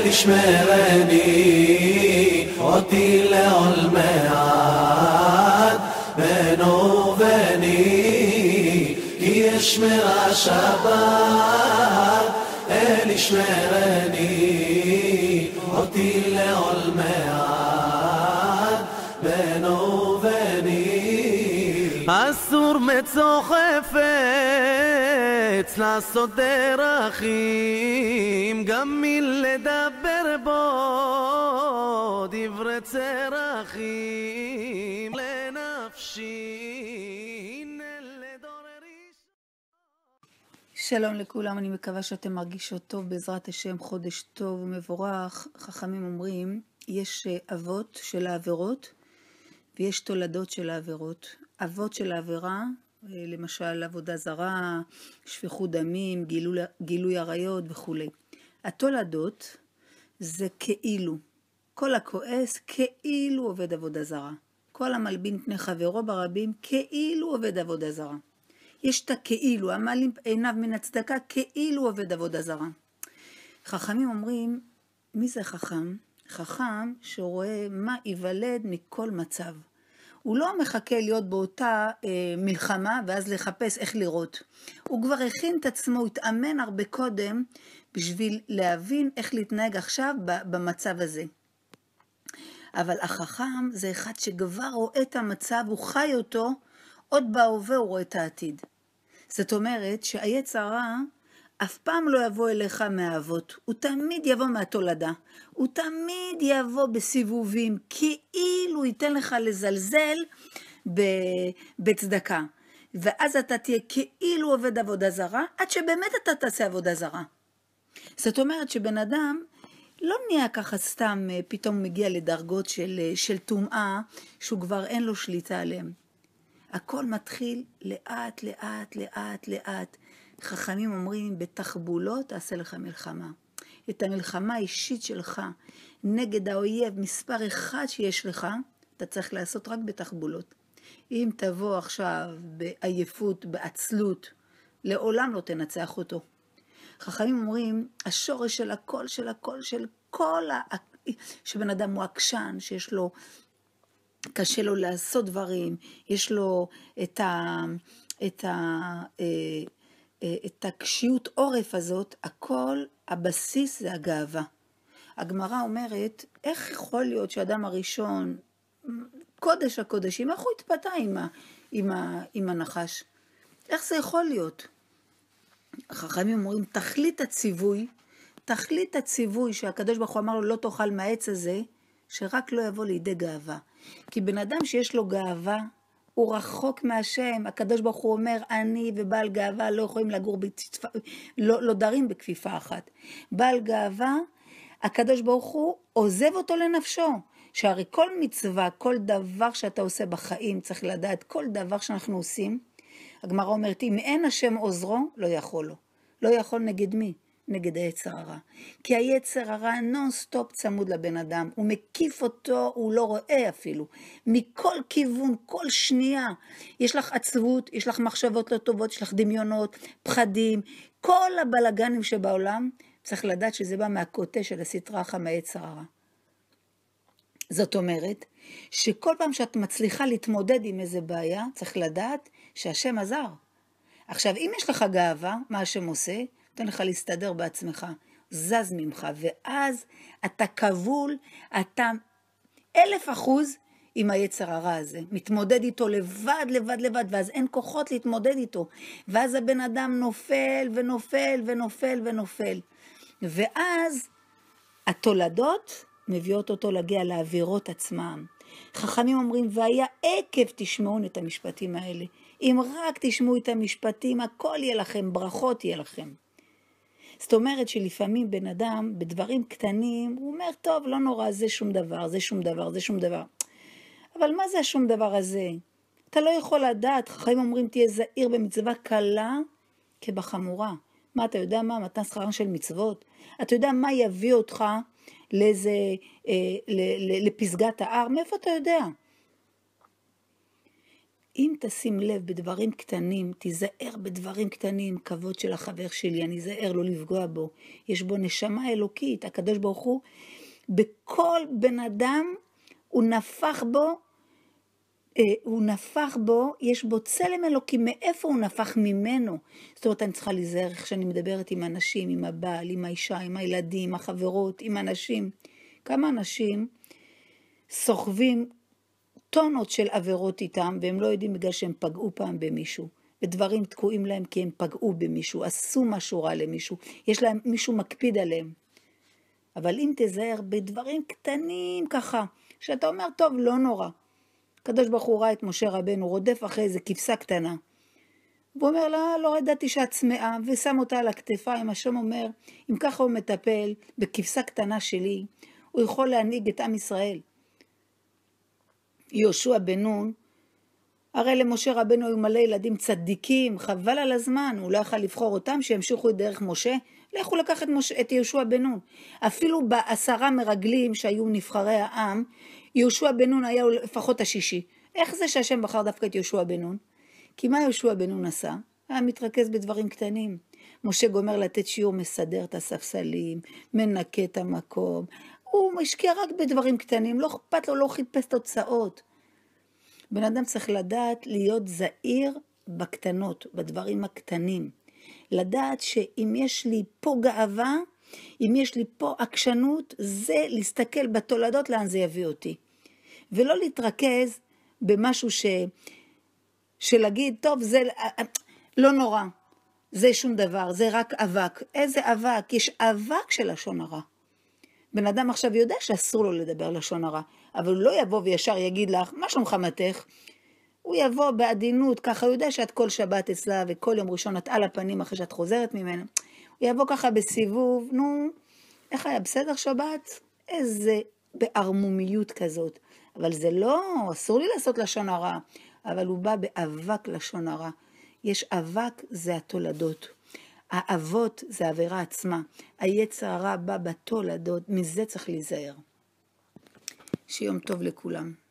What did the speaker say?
ישמרני אותי לעולמי עד בינו וביני כי ישמרה שבת אל ישמרני אותי לעולמי עד בינו וביני אסור מצוא חפץ לעשות דרכים גם מלדבר בו דברי צרכים לנפשי לדורר איש. שלום לכולם, אני מקווה שאתם מרגישות טוב בעזרת השם, חודש טוב ומבורך. חכמים אומרים יש אבות של העבירות ויש תולדות של העבירות. אבות של העבירה, למשל עבודה זרה, שפיכות דמים, גילוי עריות וכו'. התולדות זה כאילו, כל הכועס כאילו עובד עבודה זרה. כל המלבין פני חברו ברבים כאילו עובד עבודה זרה. יש את הכאילו, המעלים עיניו מן הצדקה כאילו עובד עבודה זרה. חכמים אומרים, מי זה חכם? חכם שרואה מה ייוולד מכל מצב. הוא לא מחכה להיות באותה מלחמה ואז לחפש איך לראות. הוא כבר הכין את עצמו, הוא התאמן הרבה קודם בשביל להבין איך להתנהג עכשיו במצב הזה. אבל החכם זה אחד שכבר רואה את המצב, הוא חי אותו, עוד בהווה הוא רואה את העתיד. זאת אומרת שהיצר הרע אף פעם לא יבוא אליך מהאבות, הוא תמיד יבוא מהתולדה, הוא תמיד יבוא בסיבובים, כאילו ייתן לך לזלזל בצדקה. ואז אתה תהיה כאילו עובד עבודה זרה, עד שבאמת אתה תעשה עבודה זרה. זאת אומרת שבן אדם לא נהיה ככה סתם, פתאום מגיע לדרגות של טומאה, שהוא כבר אין לו שליטה עליהם. הכל מתחיל לאט, לאט, לאט, לאט. חכמים אומרים, בתחבולות תעשה לך מלחמה. את המלחמה האישית שלך נגד האויב מספר אחד שיש לך, אתה צריך לעשות רק בתחבולות. אם תבוא עכשיו בעייפות, בעצלות, לעולם לא תנצח אותו. חכמים אומרים, השורש של הכל, של הכל, של כל שבן אדם הוא עקשן, שיש לו, קשה לו לעשות דברים, יש לו את הקשיות עורף הזאת, הכל, הבסיס זה הגאווה. הגמרא אומרת, איך יכול להיות שאדם הראשון, קודש הקודשים, איך הוא התפתה עם הנחש? איך זה יכול להיות? החכמים אומרים, תכלית הציווי שהקדוש ברוך הוא אמר לו, לא תאכל מהעץ הזה, שרק לא יבוא לידי גאווה. כי בן אדם שיש לו גאווה, הוא רחוק מהשם. הקדוש ברוך הוא אומר, אני ובעל גאווה לא יכולים לגור לא דרים בכפיפה אחת. בעל גאווה, הקדוש ברוך הוא עוזב אותו לנפשו. שהרי כל מצווה, כל דבר שאתה עושה בחיים, צריך לדעת, כל דבר שאנחנו עושים, הגמרא אומרת, אם אין השם עוזרו, לא יכול לו. לא יכול נגד מי? נגד היצר הרע. כי היצר הרע נון סטופ צמוד לבן אדם, הוא מקיף אותו, הוא לא רואה אפילו. מכל כיוון, כל שנייה, יש לך עצבות, יש לך מחשבות לא טובות, יש לך דמיונות, פחדים, כל הבלגנים שבעולם, צריך לדעת שזה בא מהקוטה של הסטרה רחם היצר הרע. זאת אומרת, שכל פעם שאת מצליחה להתמודד עם איזה בעיה, צריך לדעת שהשם עזר. עכשיו, אם יש לך גאווה, מה השם עושה? נותן לך להסתדר בעצמך, זז ממך, ואז אתה כבול, אתה 1000% עם היצר הרע הזה, מתמודד איתו לבד, ואז אין כוחות להתמודד איתו, ואז הבן אדם נופל ונופל ונופל ונופל, ואז התולדות מביאות אותו להגיע לעבירות עצמם. חכמים אומרים, והיה עקב תשמעון את המשפטים האלה, אם רק תשמעו את המשפטים, הכל יהיה לכם, ברכות יהיה לכם. זאת אומרת שלפעמים בן אדם, בדברים קטנים, הוא אומר, טוב, לא נורא, זה שום דבר, זה שום דבר, זה שום דבר. אבל מה זה השום דבר הזה? אתה לא יכול לדעת, חכמים אומרים, תהיה זהיר במצווה קלה כבחמורה. מה, אתה יודע מה? מתן שכרן של מצוות? אתה יודע מה יביא אותך לפסגת ההר? מאיפה אתה יודע? אם תשים לב בדברים קטנים, תיזהר בדברים קטנים, כבוד של החבר שלי, אני זהר לא לפגוע בו. יש בו נשמה אלוקית, הקדוש ברוך הוא, בכל בן אדם הוא נפח בו, יש בו צלם אלוקי, מאיפה הוא נפח ממנו? זאת אומרת, אני צריכה להיזהר איך שאני מדברת עם אנשים, עם הבעל, עם האישה, עם הילדים, עם החברות, עם אנשים. כמה אנשים סוחבים טונות של עבירות איתם, והם לא יודעים בגלל שהם פגעו פעם במישהו, ודברים תקועים להם כי הם פגעו במישהו, עשו משהו רע למישהו, יש להם מישהו מקפיד עליהם. אבל אם תזהר בדברים קטנים ככה, שאתה אומר, טוב, לא נורא. הקדוש ברוך הוא ראה את משה רבנו, רודף אחרי איזה כבשה קטנה. והוא אומר לה, לא ידעתי שאת צמאה, ושם אותה על הכתפיים. השם אומר, אם ככה הוא מטפל בכבשה קטנה שלי, הוא יכול להנהיג את עם ישראל. יהושע בן נון, הרי למשה רבנו היו מלא ילדים צדיקים, חבל על הזמן, הוא לא יכל לבחור אותם שימשיכו את דרך משה, לכו לקח את יהושע בן נון. אפילו ב10 מרגלים שהיו נבחרי העם, יהושע בן נון היה לפחות השישי. איך זה שהשם בחר דווקא את יהושע בן נון? כי מה יהושע בן נון עשה? היה מתרכז בדברים קטנים. משה גומר לתת שיעור, מסדר את הספסלים, מנקה את המקום. הוא משקיע רק בדברים קטנים, לא אכפת לו, לא חיפש תוצאות. בן אדם צריך לדעת להיות זהיר בקטנות, בדברים הקטנים. לדעת שאם יש לי פה גאווה, אם יש לי פה עקשנות, זה להסתכל בתולדות לאן זה יביא אותי. ולא להתרכז במשהו שלהגיד, טוב, זה לא נורא, זה שום דבר, זה רק אבק. איזה אבק? יש אבק של לשון הרע. בן אדם עכשיו יודע שאסור לו לדבר לשון הרע, אבל הוא לא יבוא וישר יגיד לך, מה שלומך מתך? הוא יבוא בעדינות, ככה הוא יודע שאת כל שבת אצלה, וכל יום ראשון את על הפנים אחרי שאת חוזרת ממנה. הוא יבוא ככה בסיבוב, נו, איך היה בסדר שבת? איזה בערמומיות כזאת. אבל זה לא, אסור לי לעשות לשון הרע, אבל הוא בא באבק לשון הרע. יש אבק, זה התולדות. האבות זה העבירה עצמה. היצר הרע בא בתולדות, מזה צריך להיזהר. שיום טוב לכולם.